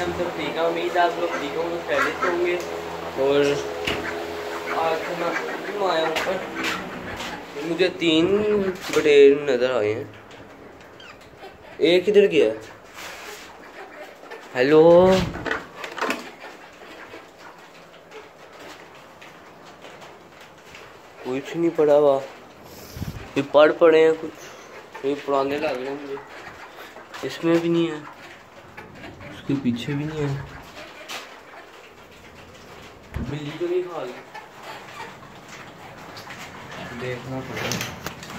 हम सब ठीक है, उम्मीद है आप लोग ठीक होंगे, खैरियत होंगे। और आज मैं आया ऊपर, मुझे 3 बटेर नज़र आए हैं। एक किधर गया? हेलो, कुछ नहीं पढ़ा हुआ, ये पढ़े हैं कुछ, ये पुराने लग रहे हैं मुझे। इसमें भी नहीं है, उसके पीछे भी नहीं है। बिल्ली तो नहीं खा ली, देखना पड़ेगा।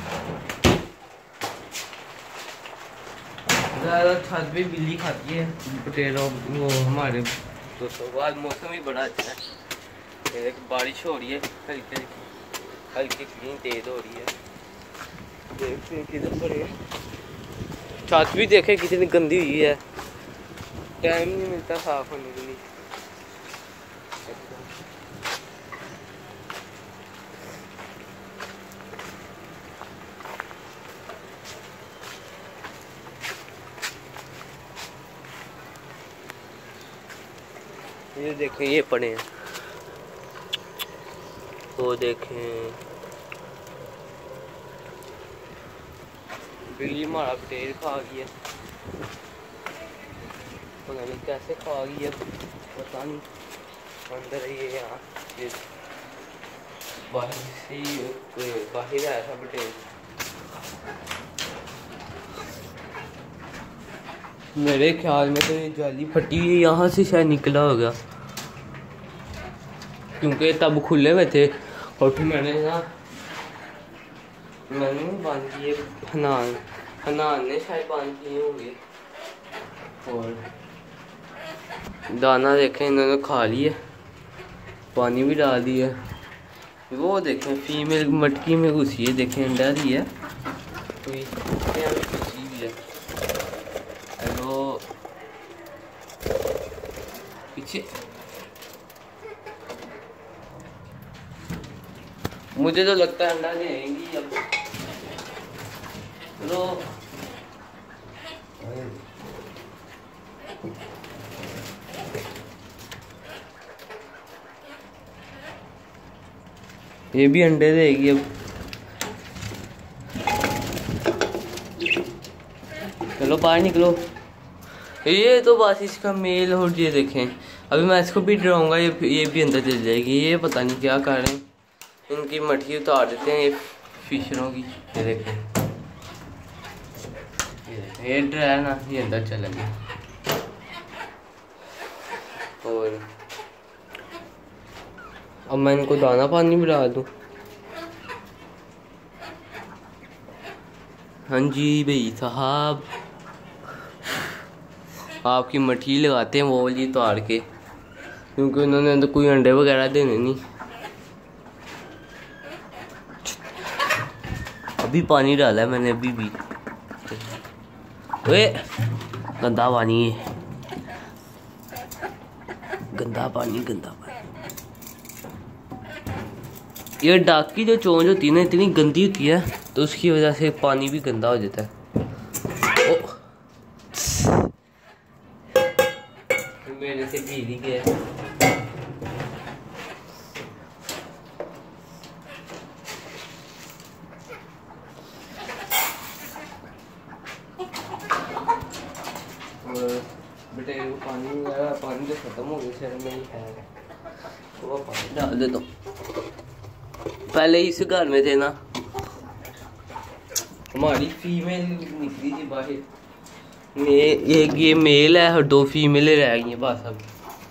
ज़्यादा छत पे बिल्ली खाती है पटेलो। वो हमारे दोस्तों आज मौसम ही बड़ा अच्छा है, एक बारिश हो रही है हल्की हल्की हल्की तेज हो रही है। देखते हैं किधर पर है। छत भी देखे कितनी गंदी हुई है, टाइम नहीं मिलता साफ होने के लिए। ये देखें, ये पड़े हैं, वो देखें बिल्ली हमारा पटेल खा गई है, पता नहीं कैसे खा गई है, पता नहीं। अंदर ये यहाँ ये बाहर से बाहर आया था पटेल। मेरे ख्याल में तो ये जाली फटी हुई यहाँ से शायद निकला होगा, क्योंकि तब खुले हुए थे। और फिर मैंने बांध किए, हनान ने शायद बांध किए होंगे। और दाना देखें इन्होंने खा लिया, पानी भी डाल दिया। वो देखें फीमेल मटकी में घुसी है, देखें अंडा दी है कोई भी है। हेलो, पीछे मुझे तो लगता है अंडा देंगी अब। चलो ये भी अंडे देगी अब। चलो बाहर निकलो। ये तो बस इसका मेल हो, ये देखें अभी मैं इसको भी डराऊंगा, ये भी अंदर चल जाएगी। ये पता नहीं क्या कर रहे हैं, इनकी मटकी उतार देते हैं ये फिशरों की। ये देखें, ये डरा है ना, ये अंदर चला गया। और अब मैं इनको दाना पानी भी डाल दूँ। हाँ जी भाई साहब, आपकी मटकी लगाते हैं वो वाली उतार के, क्योंकि उन्होंने तो कोई अंडे वगैरह देने नहीं। अभी पानी डाला है मैंने, अभी भी। ओए गंदा पानी है, गंदा पानी, गंदा पानी। ये डाक की जो चोंच होती है ना, इतनी गंदी होती है, तो उसकी वजह से पानी भी गंदा हो जाता है। मेरे से बिजली गया। बेटे वो पानी तो खत्म हो गया शहर में ही है, वो पानी डाल दे। तो पहले इस घर में थे ना, हमारी फीमेल निकली थी बाहर, एक ये मेल है और 2 फीमेलें रह गई हैं बस अब।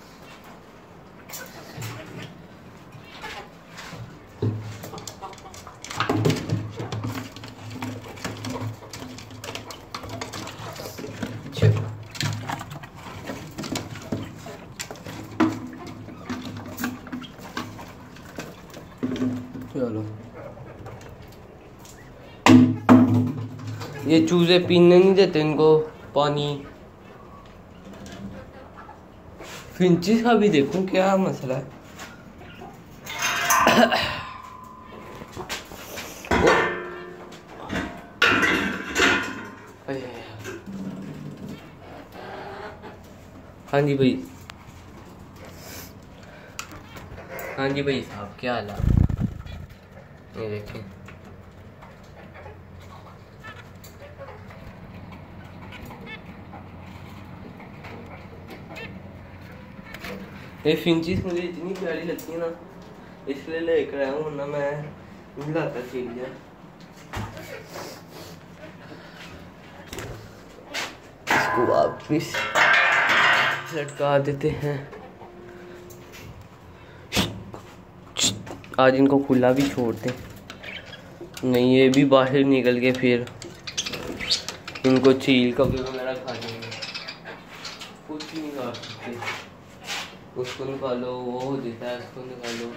चलो ये चूजे पीने नहीं देते इनको पानी। फिंचिस का भी देखूं क्या मसला है। हाँ जी भाई, हाँ जी भाई साहब, क्या हाल है? ये देखें, ये फिंचीज मुझे इतनी प्यारी लगती है ना, इसलिए लेकर आया हूँ, वरना मैं मिलाता चिड़िया। इसको वापिस लटका देते हैं। आज इनको खुला भी छोड़ते, नहीं ये भी बाहर निकल के फिर इनको चील कभी वगैरह खा देंगे। कुछ नहीं खा सकते, उसको निकालो वो हो देता है, उसको निकालो।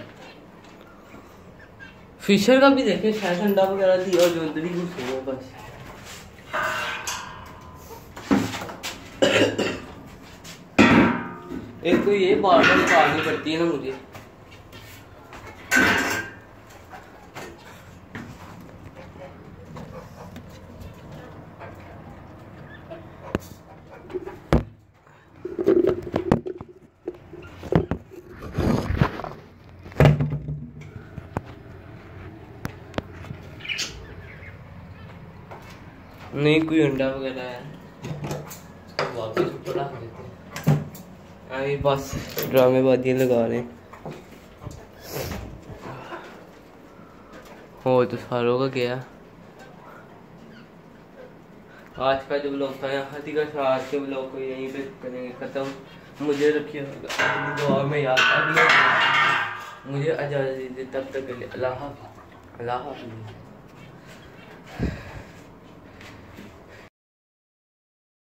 फिशर का भी देखे, शायद अंडा वगैरह दिया और जो अंदर ही घुस गया बस। एक तो ये बार बार निकालनी पड़ती है ना मुझे। नहीं कोई अंडा वगैरह है, वापस ऊपर रख देते हैं। अभी बस ड्रामेबाजियाँ लगा रहे हैं। हो तो सारों का गया। आज का जो ब्लॉग था यहाँ तक, आज के ब्लॉग को यहीं पे करेंगे ख़त्म। मुझे रखिएगा दुआ में याद, अगले मुझे इजाज़त दीजिए, तब तक के लिए अल्लाह हाफ़िज़।